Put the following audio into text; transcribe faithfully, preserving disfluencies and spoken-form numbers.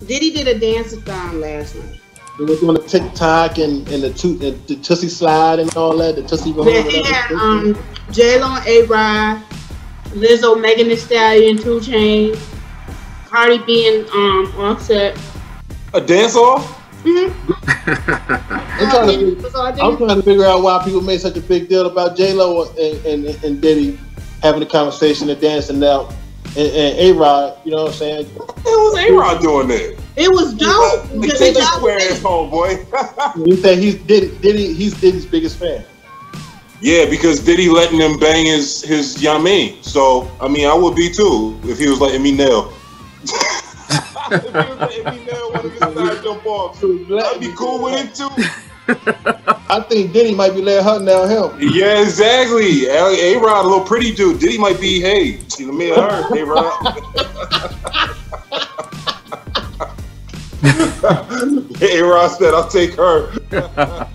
Diddy did a dance-a-thon last night. They were doing the TikTok and, and the, toot, the, the Tootsie Slide and all that, the Tootsie Roll. Yeah, he had um, J-Lo, A-Rod, Lizzo, Megan Thee Stallion, two Chainz, Cardi B and um, Offset. A dance-off? Mm-hmm. I'm, trying to, I'm trying to figure out why people made such a big deal about J-Lo and, and, and Diddy having a conversation and dancing out. And, and A-Rod, you know what I'm saying? What the hell was A-Rod doing there? It was dope. Like, take a square ass home, boy. You say he's Diddy, Diddy, he's Diddy's biggest fan. Yeah, because Diddy letting him bang his his Yamin. So I mean, I would be too if he was letting me nail. If he was letting me nail one of his side jump off, I'd be cool with it too. I think Diddy might be letting her nail him. Yeah, exactly. A-Rod, a little pretty dude. Diddy might be, hey, see me and her, A-Rod. A-Rod said, I'll take her.